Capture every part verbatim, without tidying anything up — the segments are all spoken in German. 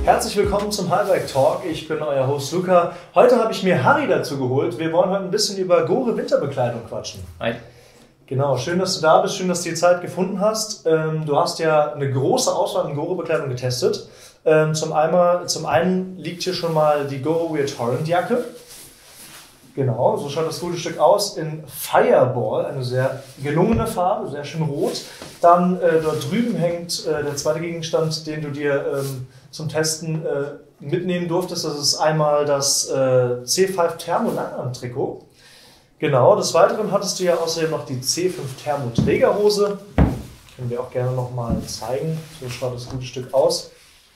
Herzlich willkommen zum Halbwerk Talk. Ich bin euer Host Luca. Heute habe ich mir Harry dazu geholt. Wir wollen heute ein bisschen über Gore Winterbekleidung quatschen. Hi. Genau, schön, dass du da bist, schön, dass du die Zeit gefunden hast. Du hast ja eine große Auswahl an Gore Bekleidung getestet. Zum, einmal, zum einen liegt hier schon mal die Gore Wear Torrent Jacke. Genau, so schaut das gute Stück aus in Fireball, eine sehr gelungene Farbe, sehr schön rot. Dann äh, dort drüben hängt äh, der zweite Gegenstand, den du dir ähm, zum Testen äh, mitnehmen durftest. Das ist einmal das äh, C fünf Thermo Langarm-Trikot. Genau, des Weiteren hattest du ja außerdem noch die C fünf Thermo Trägerhose. Können wir auch gerne nochmal zeigen. So schaut das gute Stück aus.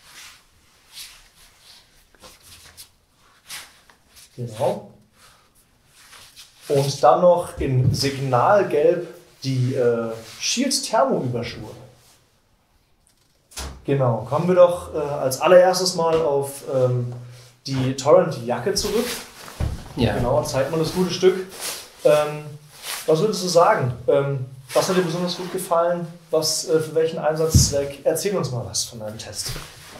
Genau. Und dann noch in Signalgelb die äh, Shield Thermo Überschuhe. Genau, kommen wir doch äh, als allererstes mal auf ähm, die Torrent Jacke zurück. Ja. Genau, zeigt mal das gute Stück. Ähm, was würdest du sagen? Ähm, was hat dir besonders gut gefallen? Was, äh, für welchen Einsatzzweck? Erzähl uns mal was von deinem Test.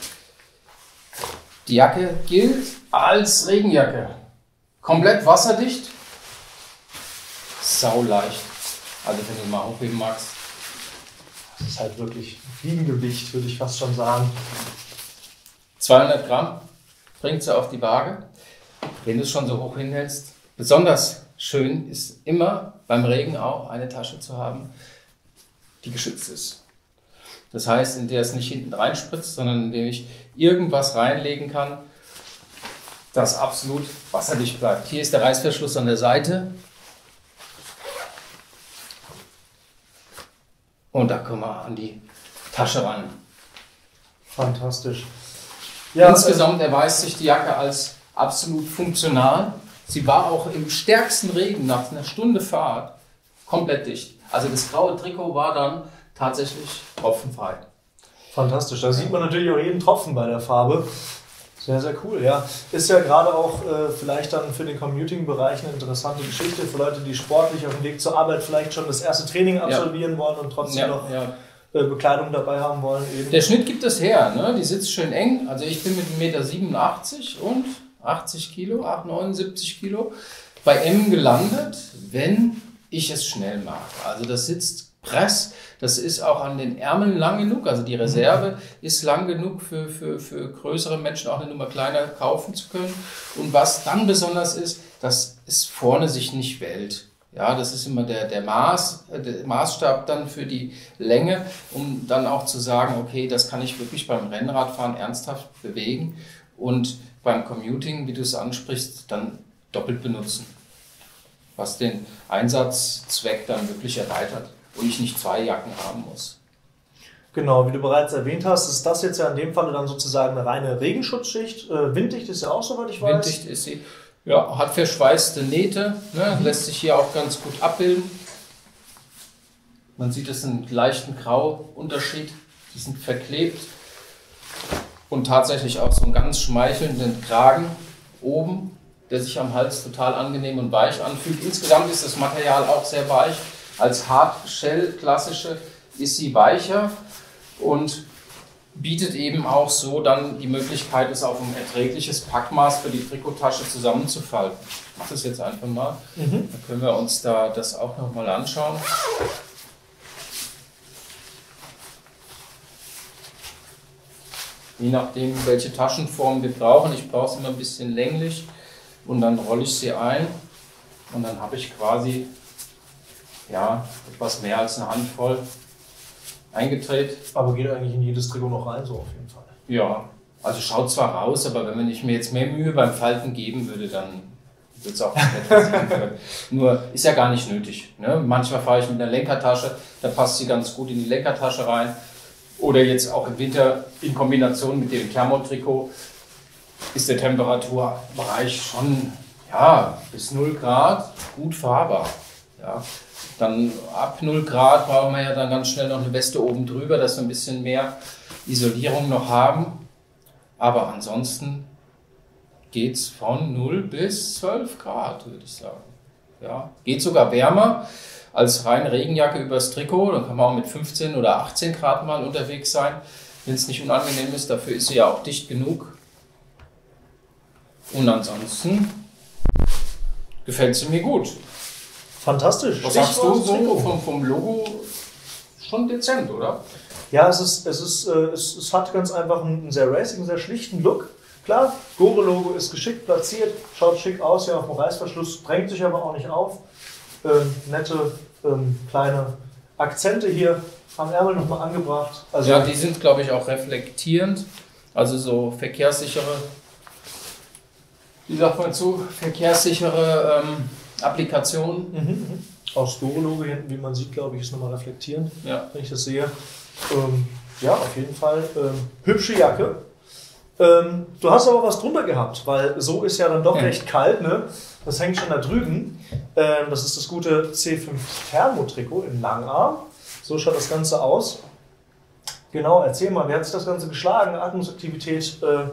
Die Jacke gilt als Regenjacke. Komplett wasserdicht. Sauleicht. Also wenn du mal hochheben magst. Das ist halt wirklich Fliegengewicht, würde ich fast schon sagen. zweihundert Gramm bringt sie auf die Waage, wenn du es schon so hoch hinhältst. Besonders schön ist immer beim Regen auch eine Tasche zu haben, die geschützt ist. Das heißt, in der es nicht hinten reinspritzt, sondern in der ich irgendwas reinlegen kann, das absolut wasserdicht bleibt. Hier ist der Reißverschluss an der Seite. Und da kommen wir an die Tasche ran. Fantastisch. Ja, insgesamt erweist sich die Jacke als absolut funktional. Sie war auch im stärksten Regen nach einer Stunde Fahrt komplett dicht. Also das graue Trikot war dann tatsächlich tropfenfrei. Fantastisch. Da sieht man natürlich auch jeden Tropfen bei der Farbe. Sehr, sehr cool, ja. Ist ja gerade auch äh, vielleicht dann für den Commuting-Bereich eine interessante Geschichte, für Leute, die sportlich auf dem Weg zur Arbeit vielleicht schon das erste Training absolvieren ja. wollen und trotzdem ja, noch ja. Äh, Bekleidung dabei haben wollen. Eben. Der Schnitt gibt es her, ne? Die sitzt schön eng. Also ich bin mit einem Meter siebenundachtzig und achtzig Kilo, neunundsiebzig Kilo bei M gelandet, wenn ich es schnell mag. Also das sitzt press, das ist auch an den Ärmeln lang genug, also die Reserve ist lang genug für, für, für größere Menschen auch eine Nummer kleiner kaufen zu können. Und was dann besonders ist, dass es vorne sich nicht wellt. Ja, das ist immer der, der, Maß, der Maßstab dann für die Länge, um dann auch zu sagen, okay, das kann ich wirklich beim Rennradfahren ernsthaft bewegen und beim Commuting, wie du es ansprichst, dann doppelt benutzen, was den Einsatzzweck dann wirklich erweitert. Und ich nicht zwei Jacken haben muss. Genau, wie du bereits erwähnt hast, ist das jetzt ja in dem Fall dann sozusagen eine reine Regenschutzschicht. Äh, winddicht ist ja auch, soweit ich weiß. Winddicht ist sie. Ja, hat verschweißte Nähte, ne? Mhm. Lässt sich hier auch ganz gut abbilden. Man sieht es einen leichten Grauunterschied. Die sind verklebt. Und tatsächlich auch so einen ganz schmeichelnden Kragen oben, der sich am Hals total angenehm und weich anfühlt. Insgesamt ist das Material auch sehr weich. Als Hardshell klassische ist sie weicher und bietet eben auch so dann die Möglichkeit, es auf ein erträgliches Packmaß für die Trikottasche zusammenzufalten. Ich mache das jetzt einfach mal. Mhm. Dann können wir uns da das auch nochmal anschauen. Je nachdem, welche Taschenform wir brauchen. Ich brauche es immer ein bisschen länglich und dann rolle ich sie ein und dann habe ich quasi ja, etwas mehr als eine Handvoll eingedreht. Aber geht eigentlich in jedes Trikot noch rein, so auf jeden Fall. Ja, also schaut zwar raus, aber wenn ich mir jetzt mehr Mühe beim Falten geben würde, dann würde es auch komplett passieren können. Nur ist ja gar nicht nötig. Ne? Manchmal fahre ich mit einer Lenkertasche, da passt sie ganz gut in die Lenkertasche rein. Oder jetzt auch im Winter in Kombination mit dem Thermotrikot ist der Temperaturbereich schon ja, bis null Grad gut fahrbar. Ja. Dann ab null Grad brauchen wir ja dann ganz schnell noch eine Weste oben drüber, dass wir ein bisschen mehr Isolierung noch haben. Aber ansonsten geht es von null bis zwölf Grad, würde ich sagen. Ja, geht sogar wärmer als rein Regenjacke übers Trikot. Dann kann man auch mit fünfzehn oder achtzehn Grad mal unterwegs sein. wenn es nicht unangenehm ist. Dafür ist sie ja auch dicht genug. Und ansonsten gefällt sie mir gut. Fantastisch. Was sagst du so vom, vom Logo? Schon dezent, oder? Ja, es, ist, es, ist, äh, es, es hat ganz einfach einen, einen sehr racing, sehr schlichten Look. Klar, Gore-Logo ist geschickt platziert, schaut schick aus, ja auf dem Reißverschluss, drängt sich aber auch nicht auf. Ähm, nette ähm, kleine Akzente hier am Ärmel nochmal angebracht. Also ja, die sind, glaube ich, auch reflektierend. Also so verkehrssichere, wie sagt man zu, verkehrssichere ähm, Applikationen. Mhm, mhm. Auch das Gore-Logo hinten, wie man sieht, glaube ich, ist nochmal reflektierend, ja. Wenn ich das sehe. Ähm, ja, auf jeden Fall ähm, hübsche Jacke. Ähm, du hast aber was drunter gehabt, weil so ist ja dann doch ja. recht kalt, ne? Das hängt schon da drüben. Ähm, das ist das gute C fünf Thermo-Trikot in Langarm. So schaut das Ganze aus. Genau, erzähl mal, wie hat sich das Ganze geschlagen? Atmungsaktivität? Äh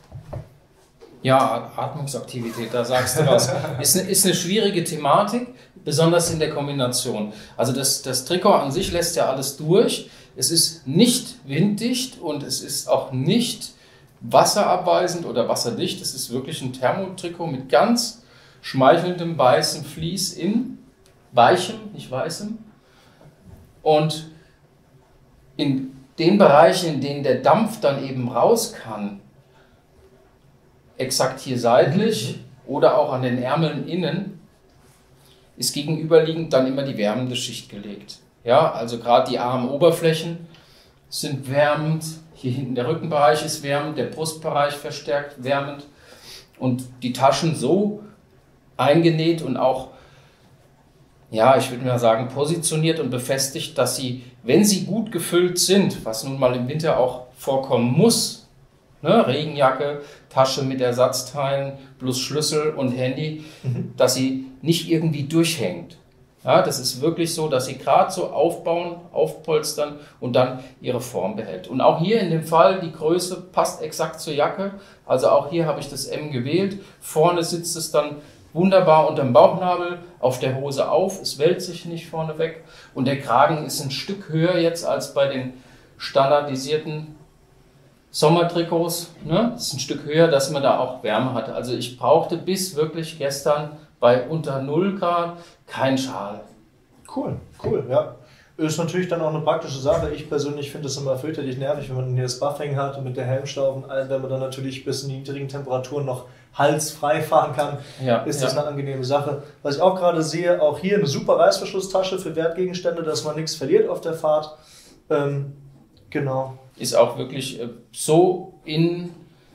ja, Atmungsaktivität, da sagst du was. ist, eine, ist eine schwierige Thematik, besonders in der Kombination. Also das, das Trikot an sich lässt ja alles durch. Es ist nicht winddicht und es ist auch nicht wasserabweisend oder wasserdicht. Es ist wirklich ein Thermotrikot mit ganz schmeichelndem weißem Vlies in weichem, nicht weißem. Und in den Bereichen, in denen der Dampf dann eben raus kann, exakt hier seitlich mhm. oder auch an den Ärmeln innen, ist gegenüberliegend dann immer die wärmende Schicht gelegt. Ja, also gerade die Armoberflächen sind wärmend, hier hinten der Rückenbereich ist wärmend, der Brustbereich verstärkt wärmend und die Taschen so eingenäht und auch, ja, ich würde mal sagen, positioniert und befestigt, dass sie, wenn sie gut gefüllt sind, was nun mal im Winter auch vorkommen muss, ne, Regenjacke, Tasche mit Ersatzteilen plus Schlüssel und Handy, mhm. dass sie nicht irgendwie durchhängt. Ja, das ist wirklich so, dass sie gerade so aufbauen, aufpolstern und dann ihre Form behält. Und auch hier in dem Fall, die Größe passt exakt zur Jacke. Also auch hier habe ich das M gewählt. Vorne sitzt es dann wunderbar unterm Bauchnabel, auf der Hose auf. Es wälzt sich nicht vorne weg. Und der Kragen ist ein Stück höher jetzt als bei den standardisierten Sommertrikots. Ne? Das ist ein Stück höher, dass man da auch Wärme hatte. Also ich brauchte bis wirklich gestern bei unter null Grad kein Schal. Cool, cool, ja. Ist natürlich dann auch eine praktische Sache. Ich persönlich finde es immer fürchterlich nervig, wenn man hier das Buffing hat und mit der Helmstaub und allem, wenn man dann natürlich bis in die niedrigen Temperaturen noch halsfrei fahren kann, ja, ist das ja. eine angenehme Sache. Was ich auch gerade sehe, auch hier eine super Reißverschlusstasche für Wertgegenstände, dass man nichts verliert auf der Fahrt. Ähm, genau. Ist auch wirklich äh, so in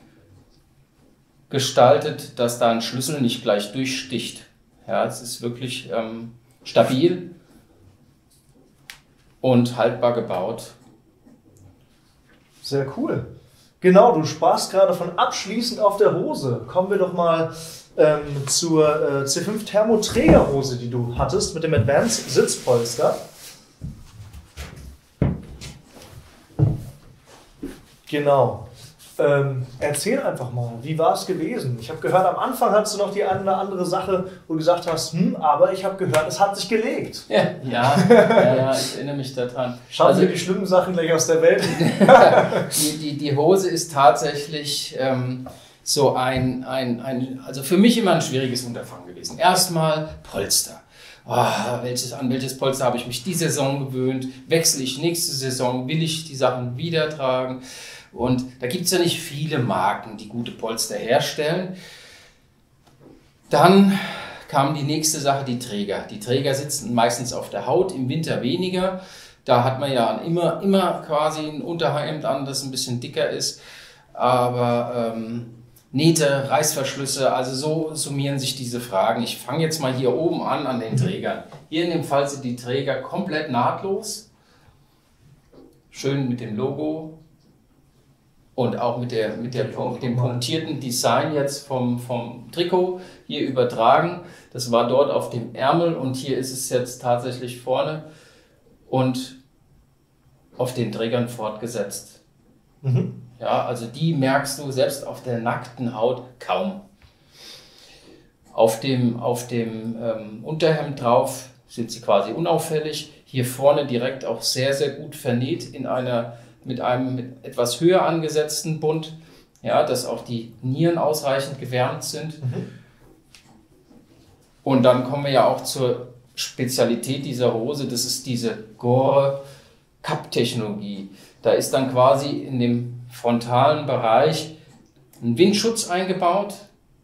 gestaltet, dass da ein Schlüssel nicht gleich durchsticht. Ja, es ist wirklich ähm, stabil und haltbar gebaut. Sehr cool. Genau, du sprachst gerade von abschließend auf der Hose. Kommen wir doch mal ähm, zur äh, C fünf Thermo Trägerhose, die du hattest mit dem Advanced Sitzpolster. Genau. Ähm, erzähl einfach mal, wie war es gewesen? Ich habe gehört, am Anfang hattest du noch die eine oder andere Sache, wo du gesagt hast, hm, aber ich habe gehört, es hat sich gelegt. Ja, ja, ja, ja, ich erinnere mich daran. Schauen also, wir die schlimmen Sachen gleich aus der Welt. die, die, die Hose ist tatsächlich ähm, so ein, ein, ein, also für mich immer ein schwieriges Unterfangen gewesen. Erstmal Polster. Oh, welches, an welches Polster habe ich mich die Saison gewöhnt? Wechsle ich nächste Saison? Will ich die Sachen wieder tragen? Und da gibt es ja nicht viele Marken, die gute Polster herstellen. Dann kam die nächste Sache, die Träger. Die Träger sitzen meistens auf der Haut, im Winter weniger. Da hat man ja immer, immer quasi ein Unterhemd an, das ein bisschen dicker ist. Aber ähm, Nähte, Reißverschlüsse, also so summieren sich diese Fragen. Ich fange jetzt mal hier oben an, an den Trägern. Hier in dem Fall sind die Träger komplett nahtlos. Schön mit dem Logo. Und auch mit, der, mit, der, mit dem punktierten Design jetzt vom, vom Trikot hier übertragen. Das war dort auf dem Ärmel und hier ist es jetzt tatsächlich vorne und auf den Trägern fortgesetzt. Mhm. Ja, also die merkst du selbst auf der nackten Haut kaum. Auf dem, auf dem ähm, Unterhemd drauf sind sie quasi unauffällig. Hier vorne direkt auch sehr, sehr gut vernäht in einer mit einem mit etwas höher angesetzten Bund, ja, dass auch die Nieren ausreichend gewärmt sind. Mhm. Und dann kommen wir ja auch zur Spezialität dieser Hose, das ist diese Gore-Cup-Technologie. Da ist dann quasi in dem frontalen Bereich ein Windschutz eingebaut.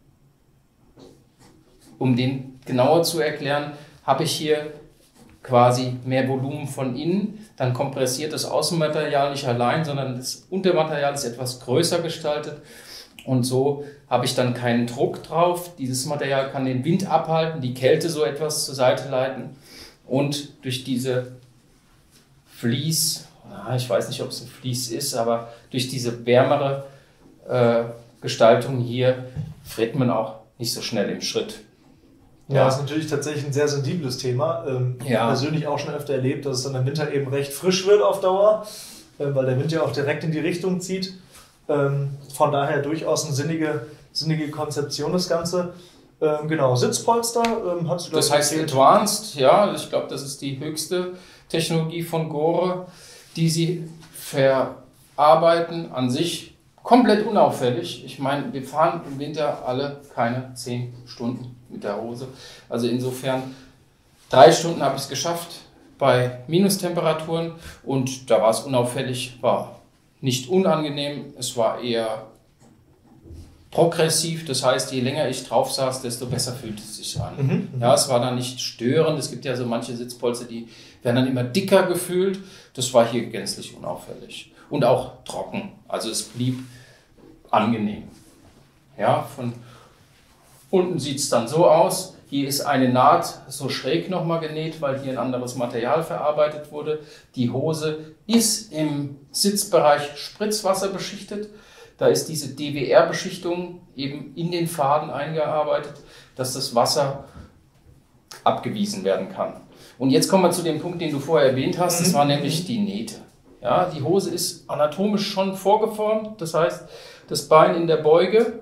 Um den genauer zu erklären, habe ich hier quasi mehr Volumen von innen, dann kompressiert das Außenmaterial nicht allein, sondern das Untermaterial ist etwas größer gestaltet und so habe ich dann keinen Druck drauf. Dieses Material kann den Wind abhalten, die Kälte so etwas zur Seite leiten und durch diese Vlies, na, ich weiß nicht, ob es ein Vlies ist, aber durch diese wärmere äh, Gestaltung hier friert man auch nicht so schnell im Schritt. Ja, das ist natürlich tatsächlich ein sehr sensibles Thema. Ähm, ja. Persönlich auch schon öfter erlebt, dass es dann im Winter eben recht frisch wird auf Dauer, äh, weil der Wind ja auch direkt in die Richtung zieht. Ähm, von daher durchaus eine sinnige, sinnige Konzeption das Ganze. Ähm, genau, Sitzpolster. Ähm, hast du das heißt erzählt? Advanced, ja, ich glaube, das ist die höchste Technologie von Gore, die sie verarbeiten an sich komplett unauffällig. Ich meine, wir fahren im Winter alle keine zehn Stunden mit der Hose. Also insofern, drei Stunden habe ich es geschafft bei Minustemperaturen und da war es unauffällig, war nicht unangenehm, es war eher progressiv, das heißt, je länger ich drauf saß, desto besser fühlt es sich an. Mhm, ja, es war dann nicht störend, es gibt ja so manche Sitzpolster, die werden dann immer dicker gefühlt, das war hier gänzlich unauffällig und auch trocken, also es blieb angenehm. Ja, von unten sieht es dann so aus. Hier ist eine Naht so schräg nochmal genäht, weil hier ein anderes Material verarbeitet wurde. Die Hose ist im Sitzbereich Spritzwasser beschichtet. Da ist diese D W R-Beschichtung eben in den Faden eingearbeitet, dass das Wasser abgewiesen werden kann. Und jetzt kommen wir zu dem Punkt, den du vorher erwähnt hast. Das war nämlich die Nähte. Ja, die Hose ist anatomisch schon vorgeformt. Das heißt, das Bein in der Beuge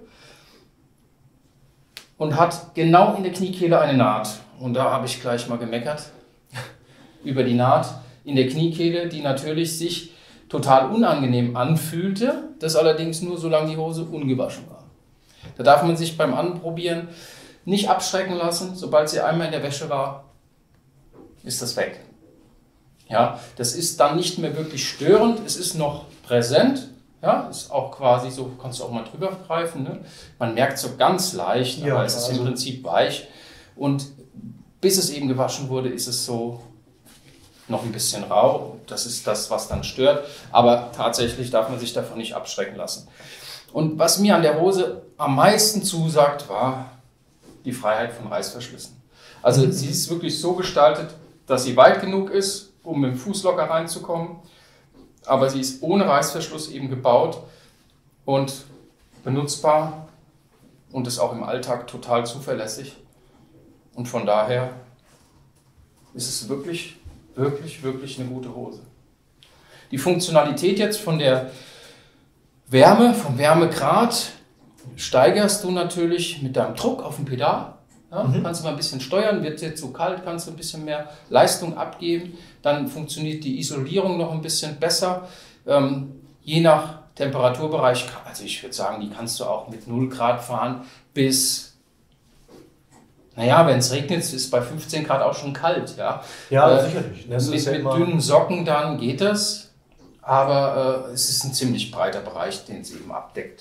und hat genau in der Kniekehle eine Naht. Und da habe ich gleich mal gemeckert über die Naht in der Kniekehle, die natürlich sich total unangenehm anfühlte, das allerdings nur solange die Hose ungewaschen war. Da darf man sich beim Anprobieren nicht abschrecken lassen. Sobald sie einmal in der Wäsche war, ist das weg. Ja, das ist dann nicht mehr wirklich störend, es ist noch präsent. Ja, ist auch quasi so, kannst du auch mal drüber greifen. Ne? Man merkt so ganz leicht, aber ja, es ist also im Prinzip weich. Und bis es eben gewaschen wurde, ist es so noch ein bisschen rau. Das ist das, was dann stört. Aber tatsächlich darf man sich davon nicht abschrecken lassen. Und was mir an der Hose am meisten zusagt, war die Freiheit von Reißverschlüssen. Also mhm. sie ist wirklich so gestaltet, dass sie weit genug ist, um mit dem Fuß locker reinzukommen. Aber sie ist ohne Reißverschluss eben gebaut und benutzbar und ist auch im Alltag total zuverlässig. Und von daher ist es wirklich, wirklich, wirklich eine gute Hose. Die Funktionalität jetzt von der Wärme, vom Wärmegrad, steigerst du natürlich mit deinem Druck auf dem Pedal. Ja, mhm. Kannst du mal ein bisschen steuern, wird es jetzt so kalt, kannst du ein bisschen mehr Leistung abgeben. Dann funktioniert die Isolierung noch ein bisschen besser. Ähm, je nach Temperaturbereich, also ich würde sagen, die kannst du auch mit null Grad fahren bis, naja, wenn es regnet, ist es bei fünfzehn Grad auch schon kalt. Ja, ja äh, sicherlich. Das mit ja mit dünnen Socken dann geht das, aber äh, es ist ein ziemlich breiter Bereich, den es eben abdeckt.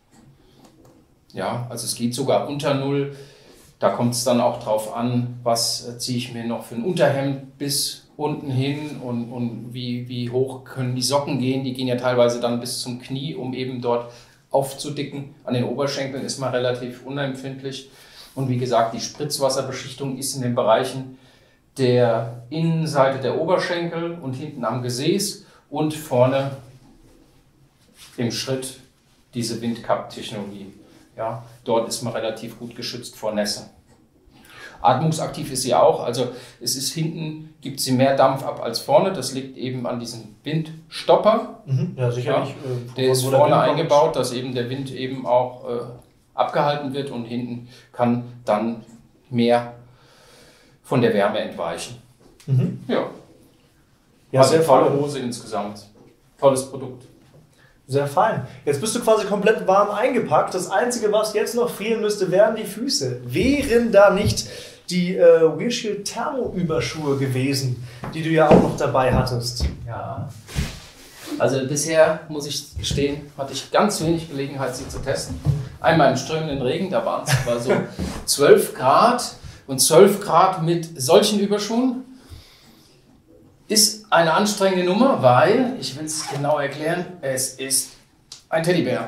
Ja, also es geht sogar unter null. Da kommt es dann auch drauf an, was äh, ziehe ich mir noch für ein Unterhemd bis unten hin und, und wie, wie hoch können die Socken gehen. Die gehen ja teilweise dann bis zum Knie, um eben dort aufzudicken. An den Oberschenkeln ist man relativ unempfindlich. Und wie gesagt, die Spritzwasserbeschichtung ist in den Bereichen der Innenseite der Oberschenkel und hinten am Gesäß und vorne im Schritt diese Windcup-Technologie. Ja, dort ist man relativ gut geschützt vor Nässe. Atmungsaktiv ist sie auch, also es ist hinten, gibt sie mehr Dampf ab als vorne, das liegt eben an diesem Windstopper. Mhm. Ja, sicherlich. Ja, der ist vorne eingebaut, dass eben der Wind eben auch äh, abgehalten wird und hinten kann dann mehr von der Wärme entweichen. Mhm. Ja, ja, also sehr tolle Hose insgesamt. tolles Produkt. Sehr fein. Jetzt bist du quasi komplett warm eingepackt. Das Einzige, was jetzt noch fehlen müsste, wären die Füße. Wären da nicht die äh, Wheelshield Thermo-Überschuhe gewesen, die du ja auch noch dabei hattest? Ja. Also bisher, muss ich gestehen, hatte ich ganz wenig Gelegenheit, sie zu testen. Einmal im strömenden Regen, da waren es aber so zwölf Grad. Und zwölf Grad mit solchen Überschuhen ist eine anstrengende Nummer, weil, ich will es genau erklären, es ist ein Teddybär.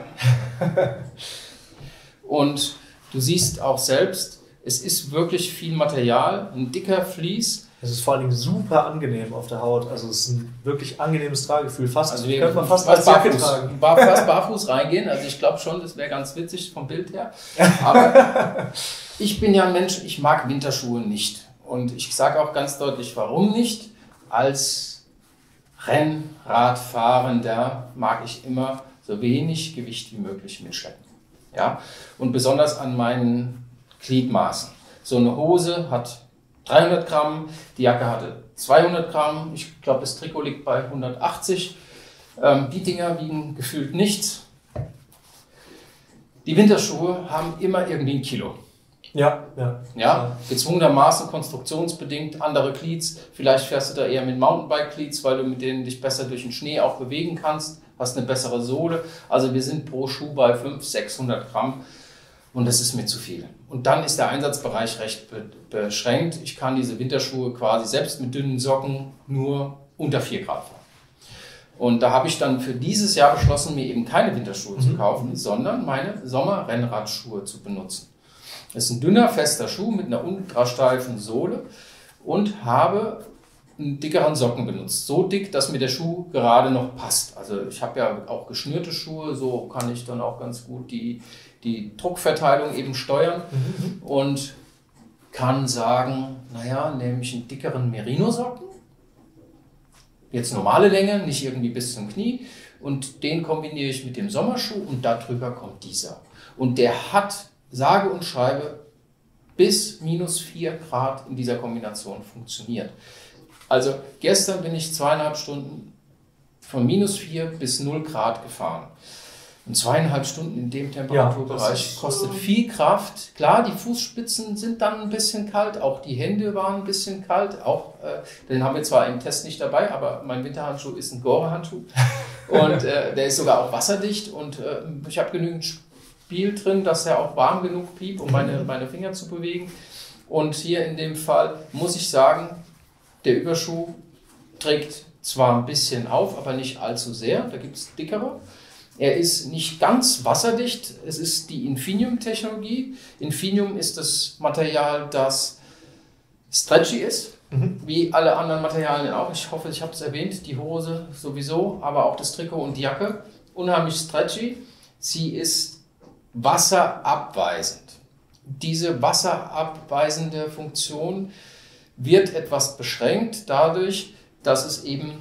Und du siehst auch selbst, es ist wirklich viel Material, ein dicker Vlies. Es ist vor allen Dingen super angenehm auf der Haut. Also es ist ein wirklich angenehmes Tragegefühl. Fast, also wir könnte man fast als Jacke barfuß, tragen. bar, fast barfuß reingehen. Also ich glaube schon, das wäre ganz witzig vom Bild her. Aber ich bin ja ein Mensch, ich mag Winterschuhe nicht. Und ich sage auch ganz deutlich, warum nicht. Als Rennradfahrender mag ich immer so wenig Gewicht wie möglich mitschleppen. Ja? Und besonders an meinen Gliedmaßen. So eine Hose hat dreihundert Gramm, die Jacke hatte zweihundert Gramm, ich glaube das Trikot liegt bei hundertachtzig. Ähm, die Dinger wiegen gefühlt nichts. Die Winterschuhe haben immer irgendwie ein Kilo. Ja, ja. Ja, gezwungenermaßen konstruktionsbedingt, andere Cleats. Vielleicht fährst du da eher mit Mountainbike-Cleats, weil du mit denen dich besser durch den Schnee auch bewegen kannst, hast eine bessere Sohle. Also wir sind pro Schuh bei fünfhundert, sechshundert Gramm und das ist mir zu viel. Und dann ist der Einsatzbereich recht be beschränkt. Ich kann diese Winterschuhe quasi selbst mit dünnen Socken nur unter vier Grad fahren. Und da habe ich dann für dieses Jahr beschlossen, mir eben keine Winterschuhe mhm. zu kaufen, sondern meine Sommer-Rennradschuhe zu benutzen. Das ist ein dünner, fester Schuh mit einer ultrasteifen Sohle und habe einen dickeren Socken benutzt. So dick, dass mir der Schuh gerade noch passt. Also ich habe ja auch geschnürte Schuhe, so kann ich dann auch ganz gut die, die Druckverteilung eben steuern mhm. und kann sagen, naja, nehme ich einen dickeren Merino-Socken, jetzt normale Länge, nicht irgendwie bis zum Knie, und den kombiniere ich mit dem Sommerschuh und darüber kommt dieser. Und der hat sage und schreibe bis minus vier Grad in dieser Kombination funktioniert. Also gestern bin ich zweieinhalb Stunden von minus vier bis null Grad gefahren. Und zweieinhalb Stunden in dem Temperaturbereich ja, kostet viel Kraft. Klar, die Fußspitzen sind dann ein bisschen kalt, auch die Hände waren ein bisschen kalt. Auch, äh, den haben wir zwar im Test nicht dabei, aber mein Winterhandschuh ist ein Gore-Handschuh. Und äh, der ist sogar auch wasserdicht und äh, ich habe genügend Spiel drin, dass er auch warm genug blieb, um meine, meine Finger zu bewegen. Und hier in dem Fall muss ich sagen, der Überschuh trägt zwar ein bisschen auf, aber nicht allzu sehr. Da gibt es dickere. Er ist nicht ganz wasserdicht. Es ist die Infinium-Technologie. Infinium ist das Material, das stretchy ist, mhm. wie alle anderen Materialien auch. Ich hoffe, ich habe es erwähnt. Die Hose sowieso, aber auch das Trikot und die Jacke. Unheimlich stretchy. Sie ist wasserabweisend. Diese wasserabweisende Funktion wird etwas beschränkt dadurch, dass es eben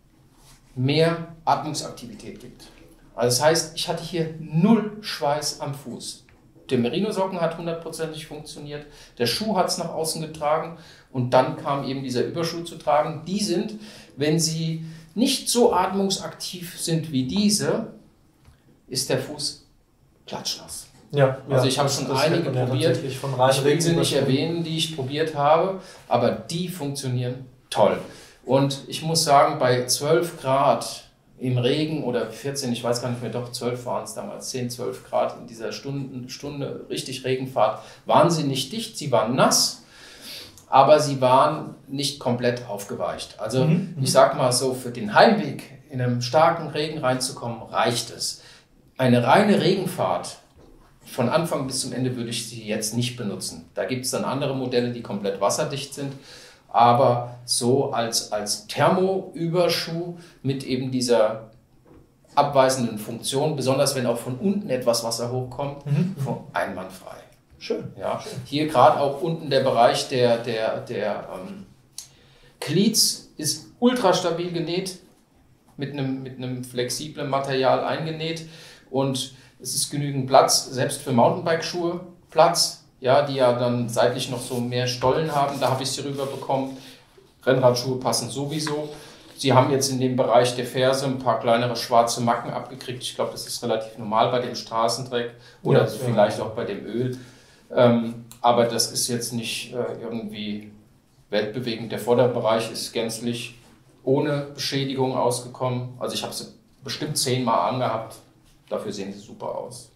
mehr Atmungsaktivität gibt. Also das heißt, ich hatte hier null Schweiß am Fuß. Der Merino-Socken hat hundertprozentig funktioniert, der Schuh hat es nach außen getragen und dann kam eben dieser Überschuh zu tragen. Die sind, wenn sie nicht so atmungsaktiv sind wie diese, ist der Fuß klatschnass. Ja, also ja, ich habe schon einige ja probiert, ich will sie nicht erwähnen, die ich probiert habe, aber die funktionieren toll. Und ich muss sagen, bei zwölf Grad im Regen oder vierzehn, ich weiß gar nicht mehr, doch zwölf waren es damals, zehn, zwölf Grad in dieser Stunden, Stunde richtig Regenfahrt, waren sie nicht dicht, sie waren nass, aber sie waren nicht komplett aufgeweicht. Also mhm. ich sag mal so, für den Heimweg in einem starken Regen reinzukommen, reicht es. Eine reine Regenfahrt von Anfang bis zum Ende würde ich sie jetzt nicht benutzen. Da gibt es dann andere Modelle, die komplett wasserdicht sind. Aber so als, als Thermoüberschuh mit eben dieser abweisenden Funktion, besonders wenn auch von unten etwas Wasser hochkommt, mhm. einwandfrei. Schön. Ja. Schön. Hier gerade auch unten der Bereich der, der, der ähm, Cleats ist ultra stabil genäht, mit einem, mit einem flexiblen Material eingenäht und es ist genügend Platz, selbst für Mountainbike-Schuhe Platz. Ja, die ja dann seitlich noch so mehr Stollen haben, da habe ich sie rüber bekommen. Rennradschuhe passen sowieso. Sie haben jetzt in dem Bereich der Ferse ein paar kleinere schwarze Macken abgekriegt. Ich glaube, das ist relativ normal bei dem Straßendreck oder ja, vielleicht ja. auch bei dem Öl. Ähm, aber das ist jetzt nicht äh, irgendwie weltbewegend. Der Vorderbereich ist gänzlich ohne Beschädigung ausgekommen. Also ich habe sie bestimmt zehnmal angehabt. Dafür sehen sie super aus.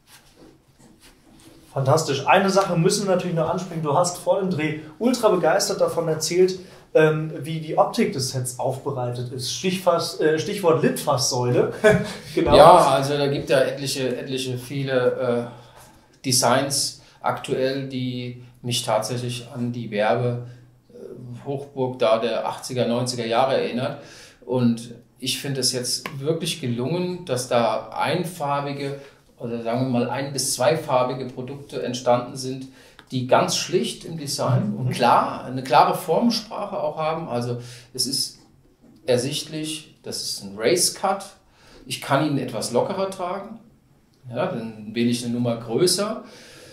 Fantastisch. Eine Sache müssen wir natürlich noch ansprechen. Du hast vor dem Dreh ultra begeistert davon erzählt, ähm, wie die Optik des Sets aufbereitet ist. Stichfass, äh, Stichwort Litfaßsäule. Genau. Ja, also da gibt ja etliche, etliche viele äh, Designs aktuell, die mich tatsächlich an die Werbe äh, Hochburg da der achtziger, neunziger Jahre erinnert. Und ich finde es jetzt wirklich gelungen, dass da einfarbige oder sagen wir mal ein- bis zweifarbige Produkte entstanden sind, die ganz schlicht im Design und klar, eine klare Formensprache auch haben. Also es ist ersichtlich, das ist ein Race Cut. Ich kann ihn etwas lockerer tragen, ja, dann wähle ich eine Nummer größer.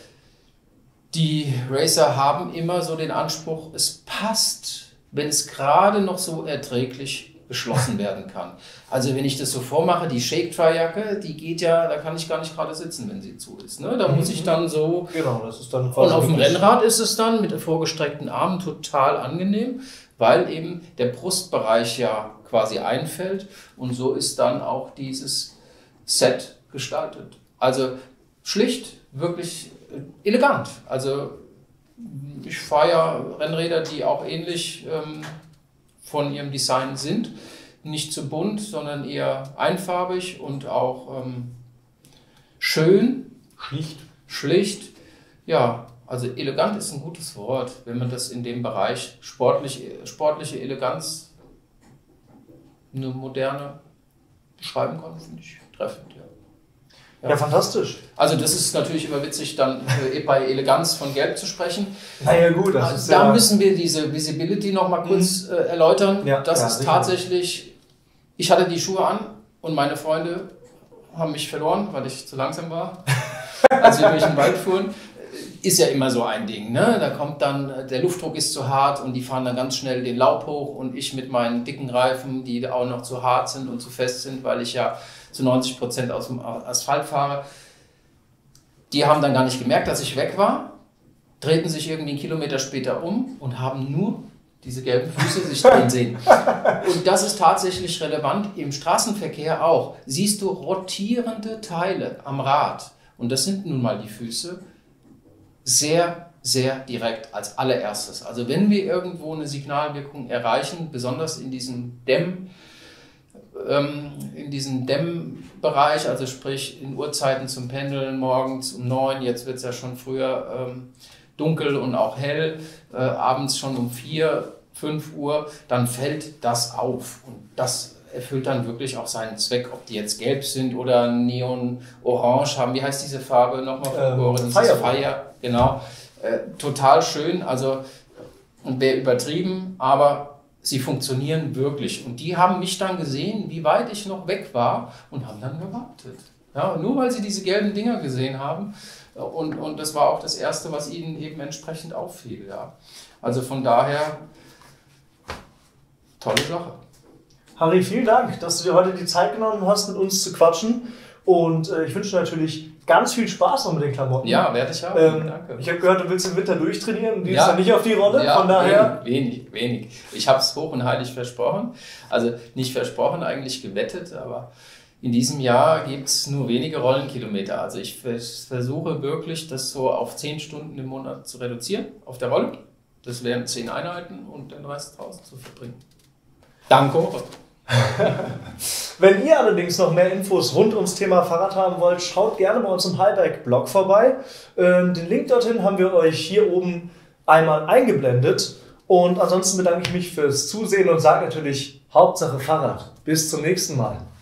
Die Racer haben immer so den Anspruch, es passt, wenn es gerade noch so erträglich geschlossen werden kann. Also wenn ich das so vormache, die Shake-Try-Jacke, die geht ja, da kann ich gar nicht gerade sitzen, wenn sie zu ist. Ne? Da mhm. muss ich dann so... Genau, das ist dann... Und auf dem Rennrad ist es dann mit vorgestreckten Armen total angenehm, weil eben der Brustbereich ja quasi einfällt und so ist dann auch dieses Set gestaltet. Also schlicht, wirklich elegant. Also ich fahre ja Rennräder, die auch ähnlich... Ähm, von ihrem Design sind. Nicht zu bunt, sondern eher einfarbig und auch ähm, schön. Schlicht. Schlicht. Ja, also elegant ist ein gutes Wort, wenn man das in dem Bereich sportlich, sportliche Eleganz, eine moderne beschreiben kann, finde ich treffend. Ja. Ja. Ja, fantastisch. Also das ist natürlich immer witzig, dann äh, bei Eleganz von Gelb zu sprechen. Naja gut, das ist Da ja müssen wir diese Visibility noch mal kurz äh, erläutern. Ja, das ja, ist sicher. tatsächlich, ich hatte die Schuhe an und meine Freunde haben mich verloren, weil ich zu langsam war, als wir durch den Wald fuhren. Ist ja immer so ein Ding, ne? Da kommt dann, der Luftdruck ist zu hart und die fahren dann ganz schnell den Laub hoch und ich mit meinen dicken Reifen, die auch noch zu hart sind und zu fest sind, weil ich ja zu neunzig Prozent aus dem Asphalt fahre. Die haben dann gar nicht gemerkt, dass ich weg war, drehten sich irgendwie einen Kilometer später um und haben nur diese gelben Füße sich drehen sehen. Und das ist tatsächlich relevant im Straßenverkehr auch. Siehst du rotierende Teile am Rad und das sind nun mal die Füße, sehr, sehr direkt als allererstes. Also wenn wir irgendwo eine Signalwirkung erreichen, besonders in diesem Dämm, ähm, in diesem Dämmbereich, also sprich in Uhrzeiten zum Pendeln, morgens um neun, jetzt wird es ja schon früher ähm, dunkel und auch hell, äh, abends schon um vier, fünf Uhr, dann fällt das auf und das erfüllt dann wirklich auch seinen Zweck, ob die jetzt gelb sind oder neon-orange haben. Wie heißt diese Farbe nochmal? Ähm, Fire. Fire, genau. Äh, total schön, also wäre übertrieben, aber sie funktionieren wirklich. Und die haben mich dann gesehen, wie weit ich noch weg war und haben dann gewartet. Ja, nur weil sie diese gelben Dinger gesehen haben. Und, und das war auch das Erste, was ihnen eben entsprechend auffiel. Ja. Also von daher, tolle Sache. Harry, vielen Dank, dass du dir heute die Zeit genommen hast, mit uns zu quatschen. Und äh, ich wünsche dir natürlich ganz viel Spaß noch mit den Klamotten. Ja, werde ich auch. Ähm, Danke. Ich habe gehört, du willst im Winter durchtrainieren und die ja. ist dann nicht auf die Rolle. Ja, von daher. Wenig, wenig, wenig. Ich habe es hoch und heilig versprochen. Also nicht versprochen, eigentlich gewettet, aber in diesem Jahr gibt es nur wenige Rollenkilometer. Also ich versuche wirklich, das so auf zehn Stunden im Monat zu reduzieren auf der Rolle. Das wären zehn Einheiten und den Rest draußen zu verbringen. Danke. Wenn ihr allerdings noch mehr Infos rund ums Thema Fahrrad haben wollt, schaut gerne bei uns im Highbike-Blog vorbei. Ähm, den Link dorthin haben wir euch hier oben einmal eingeblendet. Und ansonsten bedanke ich mich fürs Zusehen und sage natürlich Hauptsache Fahrrad. Bis zum nächsten Mal.